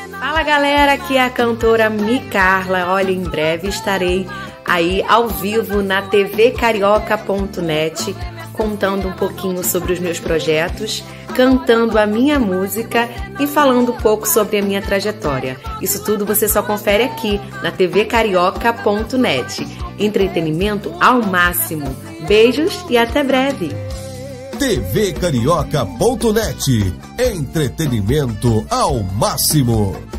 Fala galera, aqui é a cantora Mi Carla. Olha, em breve estarei aí ao vivo na tvcarioca.net contando um pouquinho sobre os meus projetos, cantando a minha música e falando um pouco sobre a minha trajetória. Isso tudo você só confere aqui na tvcarioca.net. Entretenimento ao máximo. Beijos e até breve. tvcarioca.net. Entretenimento ao máximo.